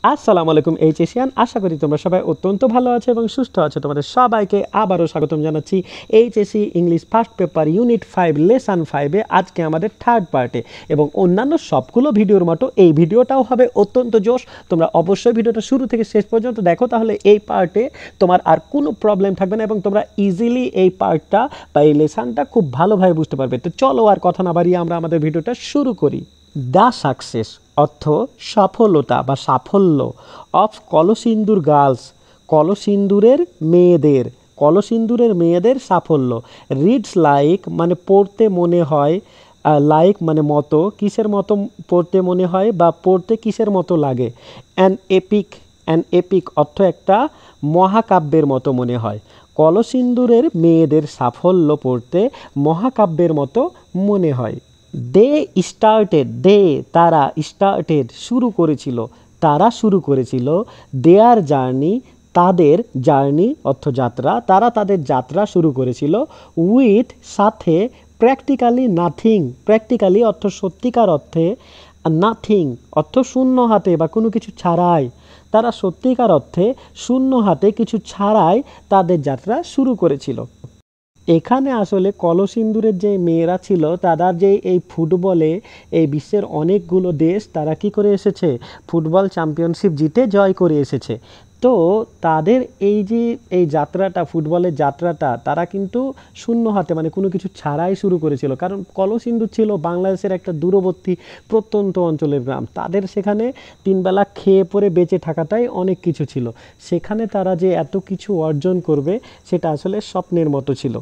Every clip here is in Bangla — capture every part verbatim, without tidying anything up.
আসসালামু আলাইকুম এইচ এশিয়ান, আশা করি তোমরা সবাই অত্যন্ত ভালো আছো এবং সুস্থ আছো। তোমাদের সবাইকে আবারও স্বাগতম জানাচ্ছি H S C English first paper unit five lesson ফাইভে। আজকে আমাদের থার্ড পার্টে এবং অন্যান্য সবগুলো ভিডিওর মতো এই ভিডিওটাও হবে অত্যন্ত জোশ। তোমরা অবশ্যই ভিডিওটা শুরু থেকে শেষ পর্যন্ত দেখো, তাহলে এই পার্টে তোমার আর কোনো প্রবলেম থাকবে না এবং তোমরা ইজিলি এই পার্টটা বা এই লেসনটা খুব ভালোভাবে বুঝতে পারবে। তো চলো আর কথা না বাড়িয়ে আমরা আমাদের ভিডিওটা শুরু করি। দ্য সাকসেস অর্থ সফলতা বা সাফল্য অফ কলসিন্দুর গার্লস, কলসিন্দুরের মেয়েদের, কলসিন্দুরের মেয়েদের সাফল্য। রিডস লাইক মানে পড়তে মনে হয়, লাইক মানে মতো, কিসের মতো পড়তে মনে হয় বা পড়তে কিসের মতো লাগে। অ্যান এপিক, অ্যান এপিক অর্থ একটা মহাকাব্যের মতো মনে হয়। কলসিন্দুরের মেয়েদের সাফল্য পড়তে মহাকাব্যের মতো মনে হয়। দে স্টার্টেড, দে তারা, স্টার্টেড শুরু করেছিল, তারা শুরু করেছিল। দেয়ার জার্নি তাদের, জার্নি অর্থ যাত্রা, তারা তাদের যাত্রা শুরু করেছিল। উইথ সাথে, প্র্যাকটিক্যালি নাথিং, প্র্যাকটিক্যালি অর্থ সত্যিকার অর্থে, নাথিং অর্থ শূন্য হাতে বা কোনো কিছু ছাড়াই, তারা সত্যিকার অর্থে শূন্য হাতে কিছু ছাড়াই তাদের যাত্রা শুরু করেছিল। এখানে আসলে কলসিন্দুরের যে মেয়েরা ছিল তারা যে এই ফুটবলে এই বিশ্বের অনেকগুলো দেশ তারা কি করে এসেছে, ফুটবল চ্যাম্পিয়নশিপ জিতে জয় করে এসেছে। তো তাদের এই যে এই যাত্রাটা, ফুটবলের যাত্রাটা তারা কিন্তু শূন্য হাতে মানে কোনো কিছু ছাড়াই শুরু করেছিল। কারণ কলসিন্দুর ছিল বাংলাদেশের একটা দূরবর্তী প্রত্যন্ত অঞ্চলের গ্রাম, তাদের সেখানে তিনবেলা খেয়ে পরে বেঁচে থাকাটাই অনেক কিছু ছিল। সেখানে তারা যে এত কিছু অর্জন করবে সেটা আসলে স্বপ্নের মতো ছিল।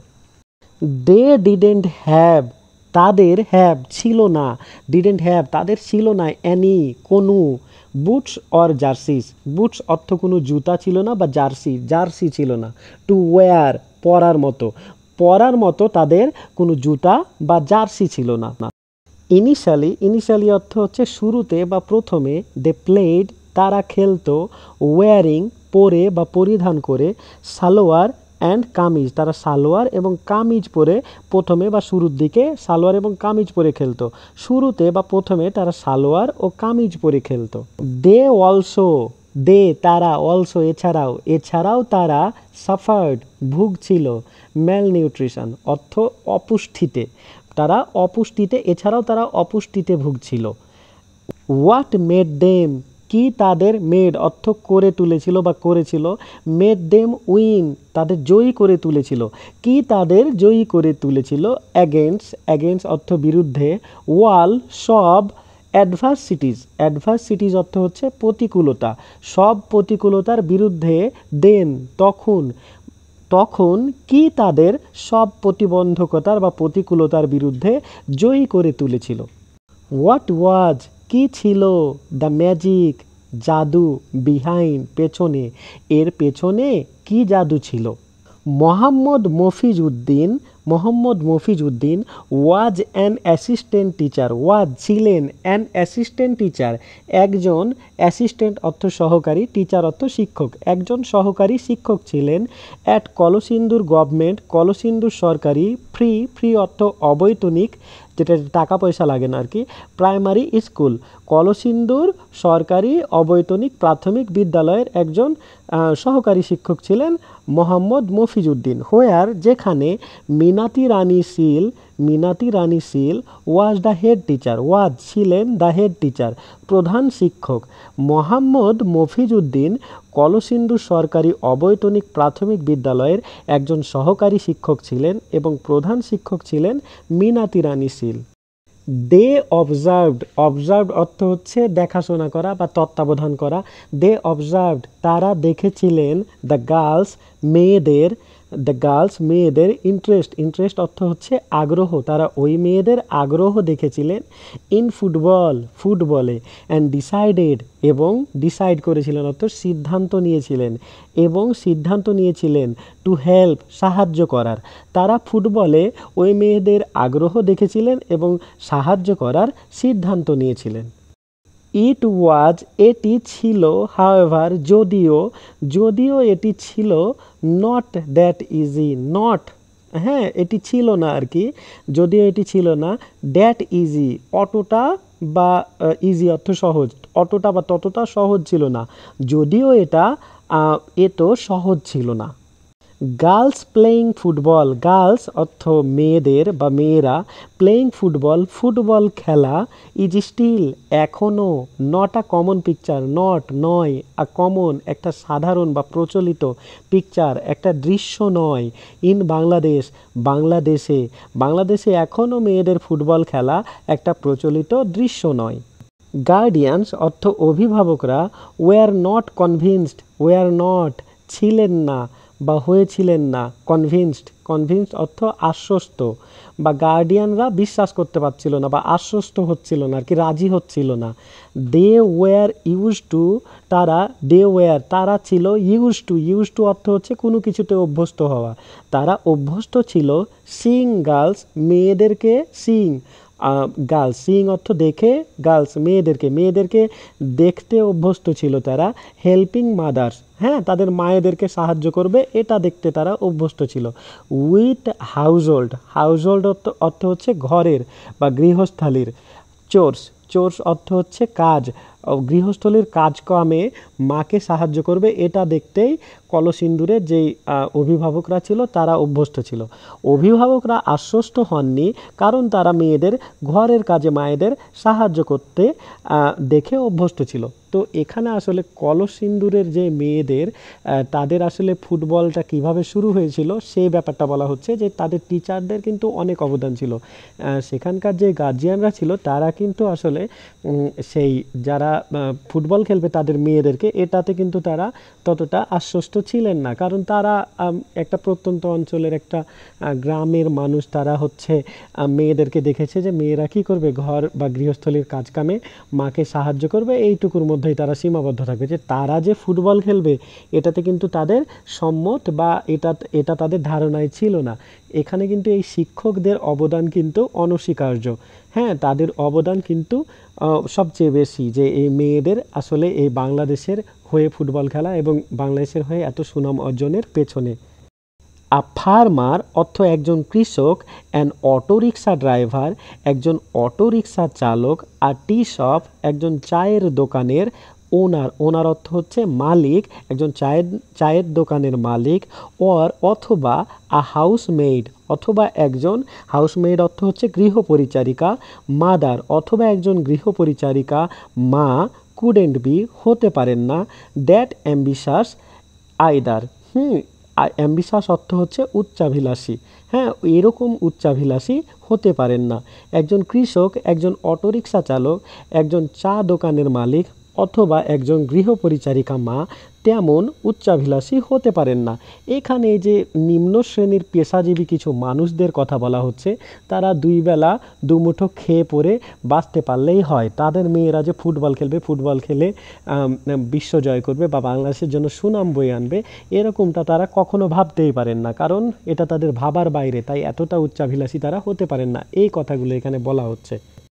দে ডিডেন্ট হ্যাভ, তাদের হ্যাভ ছিল না, ডিডেন্ট হ্যাভ তাদের ছিল না, অ্যানি কোনো, বুটস অর জার্সিস, বুটস অর্থ কোনো জুতা ছিল না বা জার্সি, জার্সি ছিল না। টু ওয়্যার পরার মতো, পরার মতো তাদের কোনো জুতা বা জার্সি ছিল না। ইনিশিয়ালি, ইনিশিয়ালি অর্থ হচ্ছে শুরুতে বা প্রথমে। দে প্লেড তারা খেলতো। ওয়ারিং পরে বা পরিধান করে। সালোয়ার অ্যান্ড কামিজ তারা সালোয়ার এবং কামিজ পরে প্রথমে বা শুরুর দিকে সালোয়ার এবং কামিজ পরে খেলতো। শুরুতে বা প্রথমে তারা সালোয়ার ও কামিজ পরে খেলতো। দে অলসো, দে তারা, অলসো এছাড়াও, এছাড়াও তারা সাফার্ড ভুগছিল। ম্যাল নিউট্রিশন অর্থ অপুষ্টিতে, তারা অপুষ্টিতে, এছাড়াও তারা অপুষ্টিতে ভুগছিল। হোয়াট মেড দেম কি তাদের, মেড অর্থ করে তুলেছিল বা করেছিল। মেড দেম উইন তাদের জয়ী করে তুলেছিল, কি তাদের জয়ী করে তুলেছিল। অ্যাগেন্স্ট, অ্যাগেন্স্ট অর্থ বিরুদ্ধে। ওয়াল সব। অ্যাডভার্সিটিস, অ্যাডভার্সিটিস অর্থ হচ্ছে প্রতিকূলতা, সব প্রতিকূলতার বিরুদ্ধে। দেন তখন, তখন কি তাদের সব প্রতিবন্ধকতার বা প্রতিকূলতার বিরুদ্ধে জয়ী করে তুলেছিল। হোয়াট ওয়াজ কি ছিল, দ্য ম্যাজিক জাদু, বিহাইন্ড পেছনে, এর পেছনে কি জাদু ছিল। Mohammad Mofiz Uddin, Mohammad Mofiz Uddin was an assistant teacher, was ছিলেন, অ্যান অ্যাসিস্ট্যান্ট টিচার একজন, অ্যাসিস্ট্যান্ট অর্থ সহকারী, টিচার অর্থ শিক্ষক, একজন সহকারী শিক্ষক ছিলেন। অ্যাট কলসিন্দুর গভর্নমেন্ট, কলসিন্দুর সরকারি, ফ্রি, ফ্রি অর্থ অবৈতনিক, যেটা টাকা পয়সা লাগে না আর কি, প্রাইমারি স্কুল, কলসিন্দুর সরকারি অবৈতনিক প্রাথমিক বিদ্যালয়ের একজন সহকারী শিক্ষক ছিলেন মোহাম্মদ মফিজ উদ্দিন। হোয়ার যেখানে, Minati Rani Shil, Minati Rani Shil was the head teacher, was ছিলেন, দ্য হেড টিচার প্রধান শিক্ষক। মোহাম্মদ মফিজ উদ্দিন কলসিন্দুর সরকারি অবৈতনিক প্রাথমিক বিদ্যালয়ের একজন সহকারী শিক্ষক ছিলেন এবং প্রধান শিক্ষক ছিলেন Minati Rani Shil. They observed, observed অর্থ হচ্ছে দেখাশোনা করা বা তত্ত্বাবধান করা। দে অবজার্ভড তারা দেখেছিলেন। দ্য গার্লস মেয়েদের, দ্য গার্লস মেয়েদের। ইন্টারেস্ট, ইন্টারেস্ট অর্থ হচ্ছে আগ্রহ, তারা ওই মেয়েদের আগ্রহ দেখেছিলেন। ইন ফুটবল ফুটবলে। অ্যান্ড ডিসাইডেড এবং ডিসাইড করেছিলেন অর্থ সিদ্ধান্ত নিয়েছিলেন এবং সিদ্ধান্ত নিয়েছিলেন। টু হেল্প সাহায্য করার, তারা ফুটবলে ওই মেয়েদের আগ্রহ দেখেছিলেন এবং সাহায্য করার সিদ্ধান্ত নিয়েছিলেন। ইট ওয়াজ এটি ছিল, হাওয়েভার যদিও, যদিও এটি ছিল, নট দ্যাট ইজি, নট হ্যাঁ এটি ছিল না আর কি, যদিও এটি ছিল না, দ্যাট ইজি অতটা বা ইজি অর্থ সহজ, অতটা বা ততটা সহজ ছিল না, যদিও এটা এত সহজ ছিল না। গার্লস প্লেয়িং ফুটবল, গার্লস অর্থ মেয়েদের বা মেয়েরা, প্লেয়িং ফুটবল ফুটবল খেলা, ইজ স্টিল এখনও, not a common picture, not নয়, আ কমন একটা সাধারণ বা প্রচলিত, পিকচার একটা দৃশ্য নয়, ইন বাংলাদেশ বাংলাদেশে, বাংলাদেশে এখনও মেয়েদের ফুটবল খেলা একটা প্রচলিত দৃশ্য নয়। গার্ডিয়ানস অর্থ অভিভাবকরা, were not convinced, were not ছিলেন না বা হয়েছিলেন না, কনভিন্সড, কনভিন্সড অর্থ আশ্বস্ত, বা গার্ডিয়ানরা বিশ্বাস করতে পারছিল না বা আশ্বস্ত হচ্ছিল না আর কি, রাজি হচ্ছিল না। দে ওয়ার ইউজ টু, তারা, দে ওয়ার তারা ছিল, ইউজ টু, ইউজ টু অর্থ হচ্ছে কোনো কিছুতে অভ্যস্ত হওয়া, তারা অভ্যস্ত ছিল, সিং গার্লস মেয়েদেরকে, সিং গার্লস, সিং অর্থ দেখে, গার্লস মেয়েদেরকে, মেয়েদেরকে দেখতে অভ্যস্ত ছিল তারা, হেল্পিং মাদার্স হ্যাঁ তাদের মায়েদেরকে সাহায্য করবে এটা দেখতে তারা অভ্যস্ত ছিল। উইথ হাউসহোল্ড, হাউসহোল্ড অর্থ অর্থ হচ্ছে ঘরের বা গৃহস্থালির, চোর্স, চোর্স অর্থ হচ্ছে কাজ, গৃহস্থলীর কাজকামে মাকে সাহায্য করবে এটা দেখতেই কলসিন্দুরের যেই অভিভাবকরা ছিল তারা অভ্যস্ত ছিল। অভিভাবকরা আশ্বস্ত হননি কারণ তারা মেয়েদের ঘরের কাজে মায়েদের সাহায্য করতে দেখে অভ্যস্ত ছিল। তো এখানে আসলে কলসিন্দুরের যে মেয়েদের তাদের আসলে ফুটবলটা কিভাবে শুরু হয়েছিল সেই ব্যাপারটা বলা হচ্ছে, যে তাদের টিচারদের কিন্তু অনেক অবদান ছিল, সেখানকার যে গার্জিয়ানরা ছিল তারা কিন্তু আসলে সেই যারা ফুটবল খেলবে তাদের মেয়েদেরকে এটাতে কিন্তু তারা ততটা আশ্বস্ত ছিলেন না, কারণ তারা একটা প্রত্যন্ত অঞ্চলের একটা গ্রামের মানুষ, তারা হচ্ছে মেয়েদেরকে দেখেছে যে মেয়েরা কী করবে, ঘর বা গৃহস্থলীর কাজকামে মাকে সাহায্য করবে, এইটুকুর মধ্যেই তারা সীমাবদ্ধ থাকবে, যে তারা যে ফুটবল খেলবে এটাতে কিন্তু তাদের সম্মত বা এটা এটা তাদের ধারণায় ছিল না। এখানে কিন্তু এই শিক্ষকদের অবদান কিন্তু অনস্বীকার্য, হ্যাঁ তাদের অবদান কিন্তু সবচেয়ে বেশি, যে এই মেয়েদের আসলে এই বাংলাদেশের হয়ে ফুটবল খেলা এবং বাংলাদেশের হয়ে এত সুনাম অর্জনের পেছনে। আ ফার্মার অর্থ একজন কৃষক, অ্যান অটোরিকশা ড্রাইভার একজন অটোরিকশা চালক, আর টি শপ একজন চায়ের দোকানের ওনার, ওনার অর্থ হচ্ছে মালিক, একজন চায়ের চায়ের দোকানের মালিক, অর অথবা আ হাউসমেইড অথবা একজন, হাউসমেইড অর্থ হচ্ছে গৃহপরিচারিকা, মাদার অথবা একজন গৃহপরিচারিকা মা, কুডেন্ট বি হতে পারেন না, that ambitious either, hmm ambitious অর্থ হচ্ছে উচ্চাভিলাষী, হ্যাঁ এরকম উচ্চাভিলাষী হতে পারেন না। একজন কৃষক, একজন অটোরিকশা চালক, একজন চা দোকানের মালিক অথবা একজন গৃহপরিচারিকা মা তেমন উচ্চাভিলাষী হতে পারেন না। এখানে যে নিম্ন শ্রেণীর পেশাজীবী কিছু মানুষদের কথা বলা হচ্ছে, তারা দুই বেলা দুমুঠো খেয়ে পরে বাঁচতে পারলেই হয়, তাদের মেয়েরা যে ফুটবল খেলবে, ফুটবল খেলে বিশ্ব জয় করবে বা বাংলাদেশের জন্য সুনাম বয়ে আনবে, এরকমটা তারা কখনো ভাবতেই পারেন না, কারণ এটা তাদের ভাবার বাইরে, তাই এতটা উচ্চাভিলাষী তারা হতে পারেন না, এই কথাগুলো এখানে বলা হচ্ছে।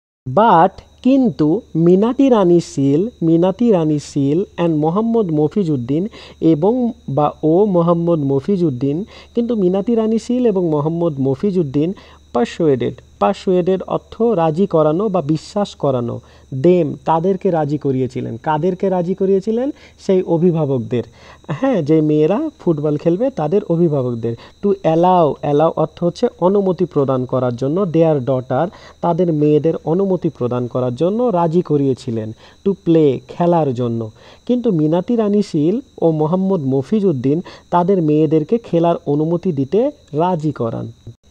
বাট কিন্তু মিনাতি রানী শীল, মিনাতি রানী শীল অ্যান্ড মোহাম্মদ মফিজউদ্দিন এবং বা ও মোহাম্মদ মফিজউদ্দিন, কিন্তু মিনাতি রানী শীল এবং মোহাম্মদ মফিজউদ্দিন পারসুয়েডেড, পারসুয়েডেড অর্থ রাজি করানো বা বিশ্বাস করানো, দেম তাদেরকে রাজি করিয়েছিলেন, কাদেরকে রাজি করিয়েছিলেন, সেই অভিভাবকদের, হ্যাঁ যে মেয়েরা ফুটবল খেলবে তাদের অভিভাবকদের, টু অ্যালাউ, অ্যালাউ অর্থ হচ্ছে অনুমতি প্রদান করার জন্য, দেয়ার ডটার তাদের মেয়েদের অনুমতি প্রদান করার জন্য রাজি করিয়েছিলেন, টু প্লে খেলার জন্য, কিন্তু মিনাতি রানী শীল ও মোহাম্মদ মফিজউদ্দিন তাদের মেয়েদেরকে খেলার অনুমতি দিতে রাজি করান।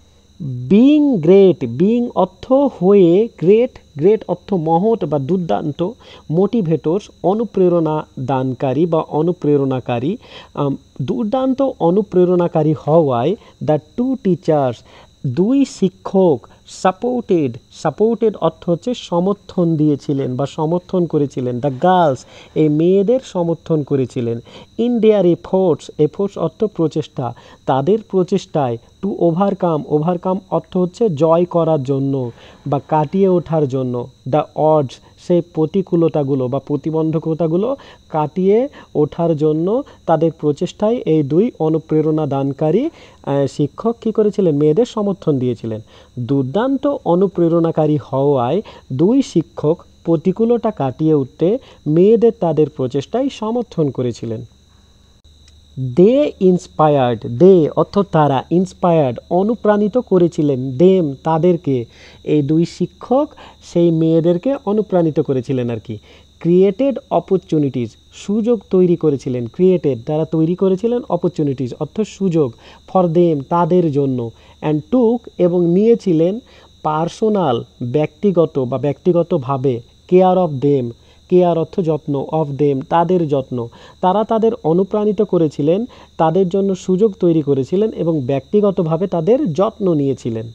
বিং গ্রেট, বিং অর্থ হয়ে, গ্রেট, গ্রেট অর্থ মহৎ বা দুর্দান্ত, মোটিভেটরস অনুপ্রেরণা দানকারী বা অনুপ্রেরণাকারী, দুর্দান্ত অনুপ্রেরণাকারী হওয়ায় দ্য টু টিচার্স দুই শিক্ষক, সাপোর্টেড, সাপোর্টেড অর্থ হচ্ছে সমর্থন দিয়েছিলেন বা সমর্থন করেছিলেন, দ্য গার্লস এই মেয়েদের সমর্থন করেছিলেন, ইন দেয়ার এফোর্টস, এফোর্টস অর্থ প্রচেষ্টা, তাদের প্রচেষ্টায়, টু ওভারকাম, ওভারকাম অর্থ হচ্ছে জয় করার জন্য বা কাটিয়ে ওঠার জন্য, দ্য অডস সেই প্রতিকূলতাগুলো বা প্রতিবন্ধকতাগুলো কাটিয়ে ওঠার জন্য তাদের প্রচেষ্টায় এই দুই অনুপ্রেরণা দানকারী শিক্ষক কী করেছিলেন, মেয়েদের সমর্থন দিয়েছিলেন। দুর্দান্ত অনুপ্রেরণাকারী হওয়ায় দুই শিক্ষক প্রতিকূলতা কাটিয়ে উঠতে মেয়েদের তাদের প্রচেষ্টায় সমর্থন করেছিলেন। দে ইন্সপায়ার্ড, দে অর্থ তারা, ইন্সপায়ার্ড অনুপ্রাণিত করেছিলেন, দেম তাদেরকে, এই দুই শিক্ষক সেই মেয়েদেরকে অনুপ্রাণিত করেছিলেন আর কি। ক্রিয়েটেড অপরচুনিটিস, সুযোগ তৈরি করেছিলেন, ক্রিয়েটেড তারা তৈরি করেছিলেন, অপরচুনিটিস অর্থ সুযোগ, ফর দেম তাদের জন্য, অ্যান্ড টুক এবং নিয়েছিলেন, পার্সোনাল ব্যক্তিগত বা ব্যক্তিগতভাবে, কেয়ার অফ দেম, কেয়ার অর্থ যত্ন, অফ দেম তাদের যত্ন, তারা তাদের অনুপ্রাণিত করেছিলেন, তাদের জন্য সুযোগ তৈরি করেছিলেন এবং ব্যক্তিগতভাবে তাদের যত্ন নিয়েছিলেন।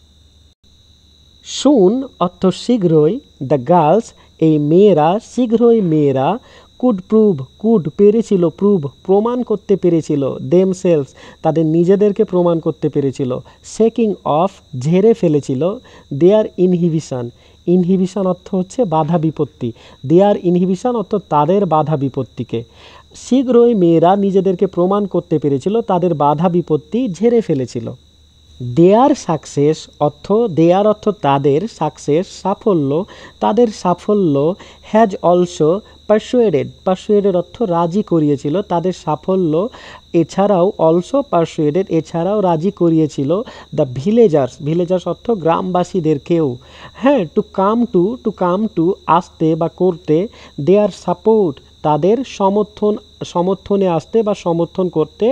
সুন অর্থ শীঘ্রই, দ্য গার্লস এই মেয়েরা, শীঘ্রই মেয়েরা, কুড প্রুভ কুড পেরেছিল, প্রুভ প্রমাণ করতে পেরেছিল, দেমসেলস তাদের নিজেদেরকে প্রমাণ করতে পেরেছিল, শেকিং অফ ঝেড়ে ফেলেছিল, দেয়ার ইনহিবিশন, ইনহিবিশন অর্থ হচ্ছে বাধা বিপত্তি, দেয়ার ইনহিবিশন অর্থ তাদের বাধা বিপত্তিকে, শীঘ্রই মেয়েরা নিজেদেরকে প্রমাণ করতে পেরেছিল, তাদের বাধা বিপত্তি ঝেড়ে ফেলেছিল। দেয়ার সাকসেস অর্থ, দেয়ার অর্থ তাদের, সাকসেস সাফল্য, তাদের সাফল্য, হ্যাজ অলসো পারসুয়েডেড, পারসুয়েডেড অর্থ রাজি করিয়েছিল, তাদের সাফল্য এছাড়াও, অলসো পারসুয়েডেড এছাড়াও রাজি করিয়েছিল, দ্য ভিলেজার্স, ভিলেজার্স অর্থ গ্রামবাসীদেরকেও, হ্যাঁ, to come to, to come to আসতে বা করতে, দেয়ার সাপোর্ট তাদের সমর্থন, সমর্থনে আসতে বা সমর্থন করতে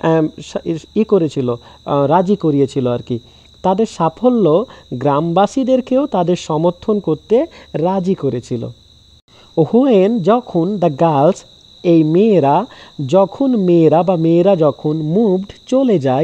ই করেছিল, রাজি করিয়েছিল আর কি। তাদের সাফল্য গ্রামবাসীদেরকেও তাদের সমর্থন করতে রাজি করেছিল। হোয়েন যখন, দ্য গার্লস এই মেয়েরা, যখন মেয়েরা বা মেয়েরা যখন, মুভড চলে যায়,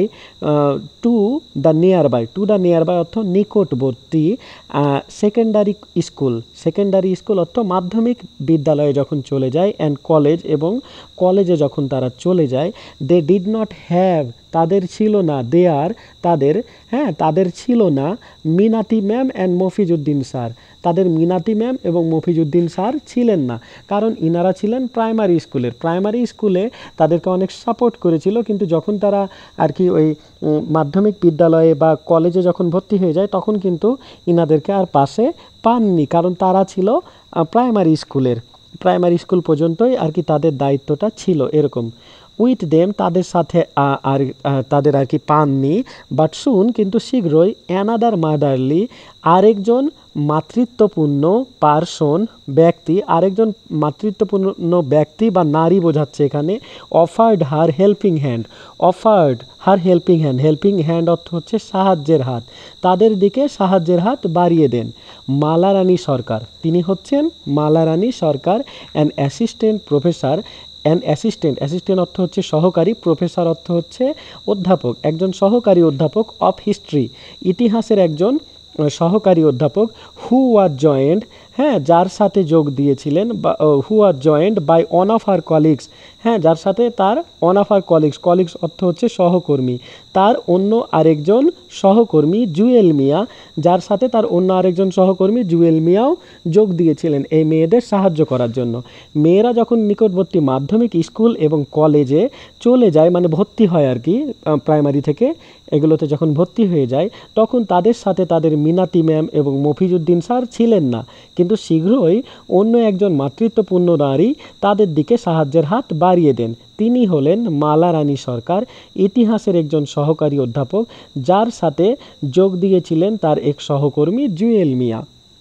to the nearby, to the nearby অর্থ নিকটবর্তী, সেকেন্ডারি স্কুল, সেকেন্ডারি স্কুল অর্থ মাধ্যমিক বিদ্যালয়ে যখন চলে যায়, অ্যান্ড কলেজ এবং কলেজে যখন তারা চলে যায়, দে ডিড নট হ্যাভ তাদের ছিল না, দেয়ার তাদের, হ্যাঁ তাদের ছিল না, Minati ma'am and Mofizuddin sir, তাদের মিনাতি ম্যাম এবং মফিজউদ্দিন স্যার ছিলেন না, কারণ ইনারা ছিলেন প্রাইমারি স্কুলের, প্রাইমারি স্কুলে তাদেরকে অনেক সাপোর্ট করেছিল, কিন্তু যখন তারা আর কি ওই মাধ্যমিক বিদ্যালয়ে বা কলেজে যখন ভর্তি হয়ে যায় তখন কিন্তু ইনাদেরকে আর পাশে পাননি, কারণ তারা ছিল প্রাইমারি স্কুলের, প্রাইমারি স্কুল পর্যন্তই আর কি তাদের দায়িত্বটা ছিল এরকম। উইথ দেম তাদের সাথে আর তাদের আর কি পাননি, বাট শুন কিন্তু শীঘ্রই, অ্যানাদার মাদারলি আরেকজন মাতৃত্বপূর্ণ পার্সন ব্যক্তি, আরেকজন মাতৃত্বপূর্ণ ব্যক্তি বা নারী বোঝাচ্ছে এখানে, offered her helping hand, offered her helping hand, helping hand অর্থ হচ্ছে সাহায্যের হাত, তাদের দিকে সাহায্যের হাত বাড়িয়ে দেন। মালারানী সরকার তিনি হচ্ছেন Malarani Sarkar, an assistant professor, an assistant, assistant অর্থ হচ্ছে সহকারী, প্রফেসর অর্থ হচ্ছে অধ্যাপক, একজন সহকারী অধ্যাপক, অফ হিস্ট্রি ইতিহাসের একজন সহকারী অধ্যাপক, হু ওয়াজ জয়েন্ট, হ্যাঁ যার সাথে যোগ দিয়েছিলেন, বা who was joined by one of her colleagues, হ্যাঁ যার সাথে তার one of her colleagues, colleagues অর্থ হচ্ছে সহকর্মী, তার অন্য আরেকজন সহকর্মী জুয়েল মিয়া, যার সাথে তার অন্য আরেকজন সহকর্মী জুয়েল মিয়াও যোগ দিয়েছিলেন এই মেয়েদের সাহায্য করার জন্য। মেয়েরা যখন নিকটবর্তী মাধ্যমিক স্কুল এবং কলেজে চলে যায়, মানে ভর্তি হয় আর কি, প্রাইমারি থেকে এগুলোতে যখন ভর্তি হয়ে যায়, তখন তাদের সাথে তাদের মিনাতি ম্যাম এবং মফিজউদ্দিন স্যার ছিলেন না, কিন্তু শীঘ্রই অন্য একজন মাতৃত্বপূর্ণ নারী তাদের দিকে সাহায্যের হাত বাড়িয়ে দেন, তিনি হলেন মালারানী সরকার, ইতিহাসের একজন সহকারী অধ্যাপক, যার সাথে যোগ দিয়েছিলেন তার এক সহকর্মী জুয়েল মিয়া।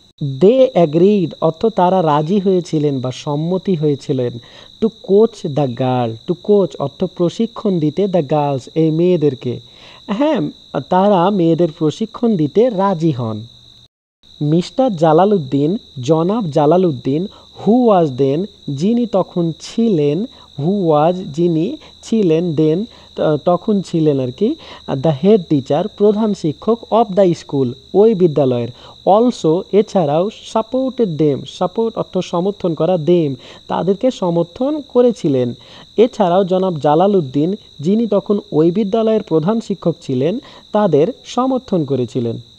দে অ্যাগ্রিড অর্থ তারা রাজি হয়েছিলেন বা সম্মতি হয়েছিলেন, to coach the girl, to coach অর্থ প্রশিক্ষণ দিতে, দ্য গার্লস এই মেয়েদেরকে, হ্যাঁ তারা মেয়েদের প্রশিক্ষণ দিতে রাজি হন। মিস্টার জালালউদ্দিন, জনাব জালালউদ্দিন, হু ওয়াজ দেন যিনি তখন ছিলেন, হু ওয়াজ যিনি ছিলেন, দেন তখন ছিলেন আর কি, দ্য হেড টিচার প্রধান শিক্ষক, অফ দ্য স্কুল ওই বিদ্যালয়ের, অলসো এছাড়াও, সাপোর্টেড দেম, সাপোর্ট অর্থ সমর্থন করা, দেম তাদেরকে সমর্থন করেছিলেন, এছাড়াও জনাব জালালউদ্দিন যিনি তখন ওই বিদ্যালয়ের প্রধান শিক্ষক ছিলেন তাদের সমর্থন করেছিলেন।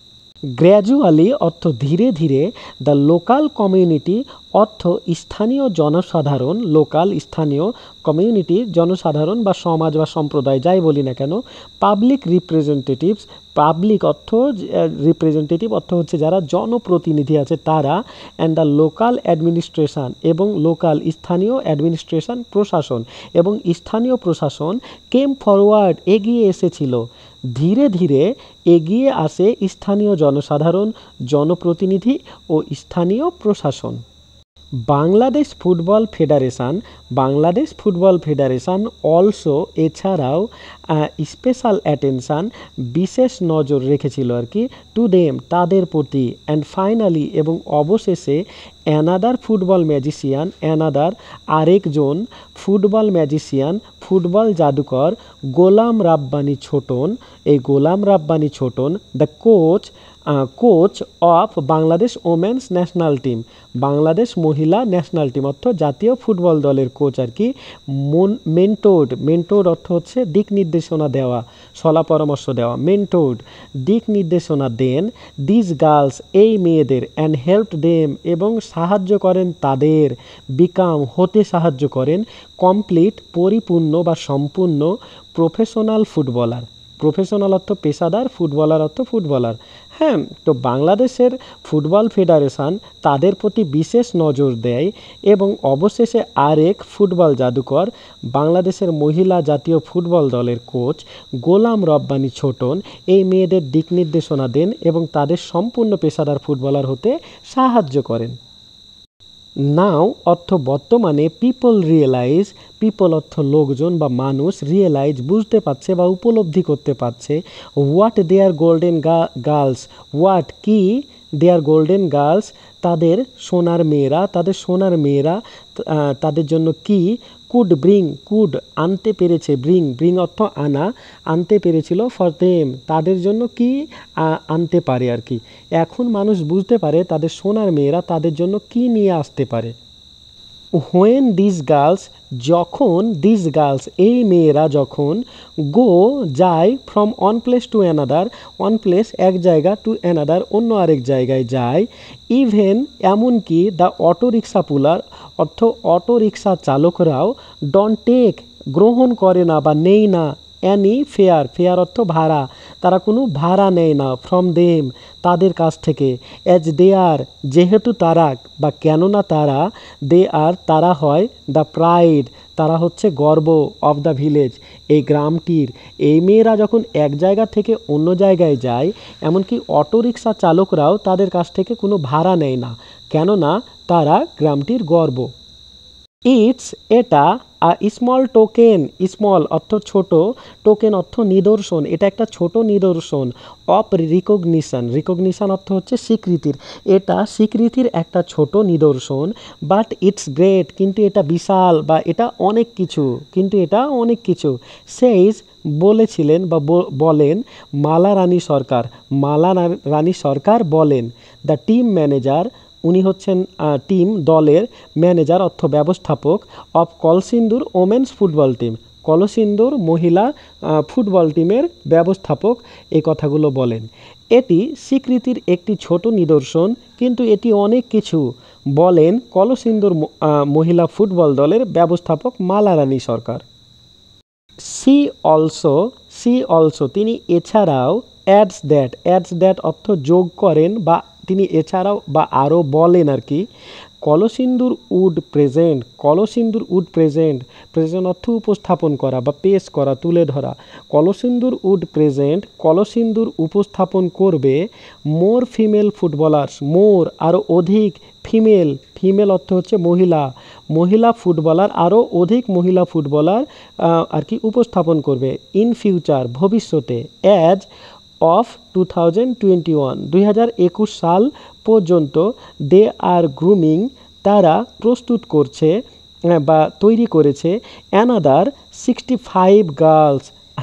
গ্র্যাজুয়ালি অর্থ ধীরে ধীরে, দ্য লোকাল কমিউনিটি অর্থ স্থানীয় জনসাধারণ, লোকাল স্থানীয়, কমিউনিটি জনসাধারণ বা সমাজ বা সম্প্রদায় যাই বলি না কেন, পাবলিক রিপ্রেজেন্টেটিভস, পাবলিক অর্থ রিপ্রেজেন্টেটিভ অর্থ হচ্ছে যারা জনপ্রতিনিধি আছে তারা, অ্যান্ড দ্য লোকাল অ্যাডমিনিস্ট্রেশন এবং লোকাল স্থানীয় অ্যাডমিনিস্ট্রেশন প্রশাসন এবং স্থানীয় প্রশাসন কেম ফরওয়ার্ড এগিয়ে এসেছিল, ধীরে ধীরে এগিয়ে আসে স্থানীয় জনসাধারণ, জনপ্রতিনিধি ও স্থানীয় প্রশাসন। Bangladesh football federation, Bangladesh football federation also এছাড়াও স্পেশাল অ্যাটেনশান বিশেষ নজর রেখেছিল আর কি, টু দেম তাদের প্রতি, অ্যান্ড ফাইনালি এবং অবশেষে অ্যানাদার ফুটবল ম্যাজিশিয়ান, অ্যানাদার আরেকজন ফুটবল ম্যাজিশিয়ান, ফুটবল জাদুকর গোলাম রাব্বানি ছোটন, এই Golam Rabbani Chhoton the coach coach of Bangladesh women's national team, Bangladesh মহিলা ন্যাশনাল টিম অর্থ জাতীয় ফুটবল দলের কোচ আর কি, মেন্টোর্ড, মেন্টোর্ড অর্থ হচ্ছে দিক নির্দেশনা দেওয়া, সলা পরামর্শ দেওয়া, মেন্টোর্ড দিক নির্দেশনা দেন, দিস গার্লস এই মেয়েদের, অ্যান্ড হেল্প দেম এবং সাহায্য করেন তাদের, বিকাম হতে সাহায্য করেন, কমপ্লিট পরিপূর্ণ বা সম্পূর্ণ, প্রফেশনাল ফুটবলার, প্রফেশনাল অর্থ পেশাদার, ফুটবলার অর্থ ফুটবলার। হ্যাঁ, তো বাংলাদেশের ফুটবল ফেডারেশন তাদের প্রতি বিশেষ নজর দেয় এবং অবশেষে আরেক ফুটবল জাদুকর, বাংলাদেশের মহিলা জাতীয় ফুটবল দলের কোচ গোলাম রব্বানী ছোটন এই মেয়েদের দিক নির্দেশনা দেন এবং তাদের সম্পূর্ণ পেশাদার ফুটবলার হতে সাহায্য করেন। নাও অর্থ বর্তমানে, পিপল রিয়েলাইজ, পিপল অর্থ লোকজন বা মানুষ, রিয়েলাইজ বুঝতে পারছে বা উপলব্ধি করতে পারছে, what their golden girls, what কি, দেয়ার গোল্ডেন গার্লস তাদের সোনার মেয়েরা, তাদের সোনার মেয়েরা তাদের জন্য কি, কুড ব্রিং, কুড আনতে পেরেছে, ব্রিং, ব্রিং অর্থ আনা, আনতে পেরেছিল, ফর দেম তাদের জন্য কি আনতে পারে আর কি। এখন মানুষ বুঝতে পারে তাদের সোনার মেয়েরা তাদের জন্য কি নিয়ে আসতে পারে। হোয়েন দিস গার্লস যখন, দিস গার্লস এই মেয়েরা যখন, গো যায়, from one place to another, one place এক জায়গা, টু অ্যানাদার অন্য আরেক জায়গায় যায়, ইভেন এমনকি দ্য অটো রিক্সা পুলার অর্থ অটো রিক্সা চালকরাও, ডন্ট টেক গ্রহণ করে না বা নেই না, অ্যানি ফেয়ার, ফেয়ার অর্থ ভাড়া, তারা কোনো ভাড়া নেয় না, ফ্রম দেম তাদের কাছ থেকে, অ্যাজ দে আর যেহেতু তারা বা কেননা তারা, দে আর তারা হয়, দ্য প্রাইড তারা হচ্ছে গর্ব, অফ দ্য ভিলেজ এই গ্রামটির। এই মেয়েরা যখন এক জায়গা থেকে অন্য জায়গায় যায়, এমনকি অটোরিকশা চালকরাও তাদের কাছ থেকে কোনো ভাড়া নেয় না, কেননা তারা গ্রামটির গর্ব। ইটস এটা, স্মল টোকেন, স্মল অর্থ ছোট, টোকেন অর্থ নিদর্শন, এটা একটা ছোট নিদর্শন, অফ রিকগনিশন, রিকগনিশন অর্থ হচ্ছে স্বীকৃতির, এটা স্বীকৃতির একটা ছোট নিদর্শন, বাট ইটস গ্রেট কিন্তু এটা বিশাল বা এটা অনেক কিছু, কিন্তু এটা অনেক কিছু, সেইজ বলেছিলেন বা বলেন মালা রানী সরকার, মালা রানী সরকার বলেন, দ্য টিম ম্যানেজার উনি হচ্ছেন টিম দলের ম্যানেজার অর্থ ব্যবস্থাপক, of Kalsindur women's football team, Kalsindur মহিলা ফুটবল টিমের ব্যবস্থাপক এই কথাগুলো বলেন। এটি স্বীকৃতির একটি ছোট নিদর্শন কিন্তু এটি অনেক কিছু বলেন কলসিন্দুর মহিলা ফুটবল দলের ব্যবস্থাপক Mala Rani Sarkar. She also, she also তিনি এছাড়াও, অ্যাডস দ্যাট, অ্যাডস দ্যাট অর্থ যোগ করেন বা তিনি এছাড়াও বা আরও বলেন আর কি, Kalsindur would present, Kalsindur would present, present অর্থ উপস্থাপন করা বা পেশ করা, তুলে ধরা, কলসিন্দুর উড প্রেজেন্ট কলসিন্দুর উপস্থাপন করবে, মোর ফিমেল ফুটবলার্স, মোর আরও অধিক, ফিমেল, ফিমেল অর্থ হচ্ছে মহিলা, মহিলা ফুটবলার আরও অধিক মহিলা ফুটবলার আর কি উপস্থাপন করবে, ইন ফিউচার ভবিষ্যতে, as of two thousand twenty one দুই হাজার একুশ সাল পর্যন্ত, দে আর গ্রুমিং তারা প্রস্তুত করছে বা তৈরি করেছে, অ্যানাদার সিক্সটি ফাইভ গার্লস,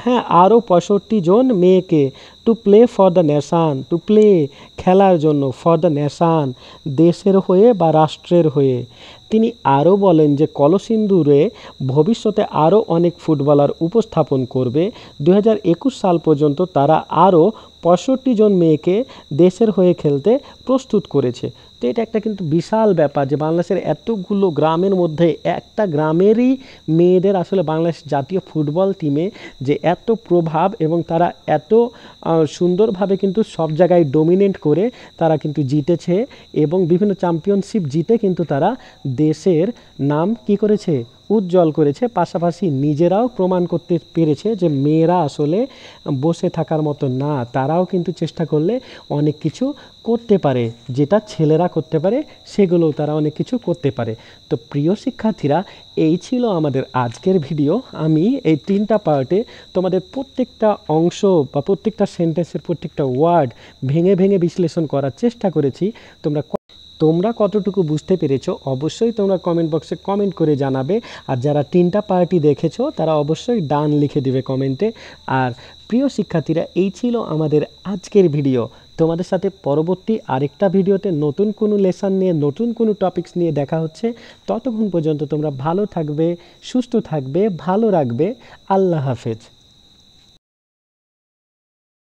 হ্যাঁ, আরও পঁয়ষট্টি জন মেয়েকে to play for the nation, to play খেলার জন্য, ফর দ্য নেশান দেশের হয়ে বা রাষ্ট্রের হয়ে। তিনি আরও বলেন যে কলসিন্দুরে ভবিষ্যতে আরও অনেক ফুটবলার উপস্থাপন করবে। দু হাজার একুশ সাল পর্যন্ত তারা আরও পঁয়ষট্টি জন মেয়েকে দেশের হয়ে খেলতে প্রস্তুত করেছে। তো এটা একটা কিন্তু বিশাল ব্যাপার যে বাংলাদেশের এতগুলো গ্রামের মধ্যে একটা গ্রামেরই মেয়েদের আসলে বাংলাদেশ জাতীয় ফুটবল টিমে যে এত প্রভাব এবং তারা এত সুন্দরভাবে কিন্তু সব জায়গায় ডমিনেট করে তারা কিন্তু জিতেছে এবং বিভিন্ন চ্যাম্পিয়নশিপ জিতে কিন্তু তারা দেশের নাম কি করেছে, উজ্জ্বল করেছে। পাশাপাশি নিজেরাও প্রমাণ করতে পেরেছে যে মেয়েরা আসলে বসে থাকার মতো না, তারাও কিন্তু চেষ্টা করলে অনেক কিছু করতে পারে, যেটা ছেলেরা করতে পারে সেগুলোও তারা অনেক কিছু করতে পারে। তো প্রিয় শিক্ষার্থীরা, এই ছিল আমাদের আজকের ভিডিও। আমি এই তিনটা পার্টে তোমাদের প্রত্যেকটা অংশ বা প্রত্যেকটা সেন্টেন্সের প্রত্যেকটা ওয়ার্ড ভেঙে ভেঙে বিশ্লেষণ করার চেষ্টা করেছি। তোমরা তোমরা কতটুকু বুঝতে পেরেছো অবশ্যই তোমরা কমেন্ট বক্সে কমেন্ট করে জানাবে। আর যারা তিনটা পার্টি দেখেছো তারা অবশ্যই ডান লিখে দিবে কমেন্টে। আর প্রিয় শিক্ষার্থীরা, এই ছিল আমাদের আজকের ভিডিও। তোমাদের সাথে পরবর্তী আরেকটা ভিডিওতে নতুন কোনো লেসন নিয়ে, নতুন কোনো টপিকস নিয়ে দেখা হচ্ছে। ততক্ষণ পর্যন্ত তোমরা ভালো থাকবে, সুস্থ থাকবে, ভালো রাখবে। আল্লাহ হাফেজ।